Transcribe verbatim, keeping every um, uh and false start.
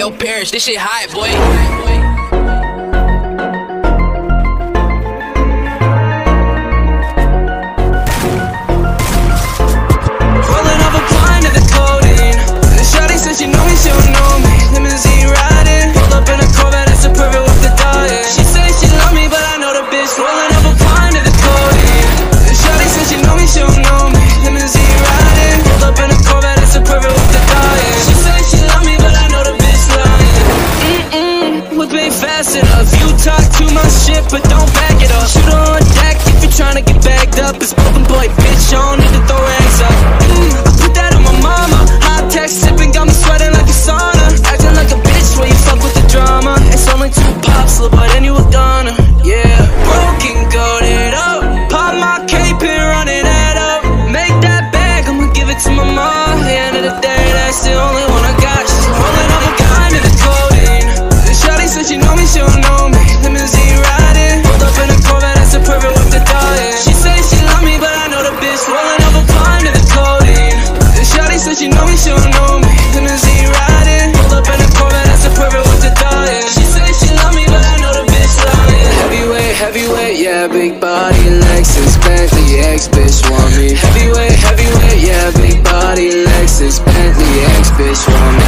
L Parish, this shit hot, boy. She know me, she don't know me. Limousine riding, pulled up in a Corvette, that's a perfect with the diet. She say she love me, but I know the bitch rolling up a pint of the codeine. Shawty said she know me, she don't know me. Limousine riding, pulled up in a Corvette, that's a perfect with the diet. She say she love me, but I know the bitch lying. Mm-mm, whip ain't fast enough. You talk too much shit, but don't back it up. Shoot her on deck if you're trying to get bagged up. It's open boy, bitch, I don't need to throw hands up. Mm, I put that on my mama. High tech sipping, got me sweating like a sauna. Acting like a bitch where you fuck with the drama. It's only two pops, little boy, then you a goner. Yeah, broken, goated up. Pop my cape and run it that up. Make that bag, I'ma give it to my mom. At the end of the day, that's the only one I got. She's rolling up a kind of the codeine. Shawty said she know me, she don't know me. Limousine riding, pulled up in a Corvette, that's a perfect with the diet. She say she love me, but I know the bitch rolling up a kind of the codeine. Shawty said she know me, she don't know me. Limousine riding, pulled up in a Corvette, that's a perfect with the diet. She say she love me, but I know the bitch lying. Heavyweight, heavyweight, yeah, big body, Lexus, Bentley, ex-bitch want me. Heavyweight, heavyweight, yeah, big body, Lexus, Bentley, ex-bitch want me.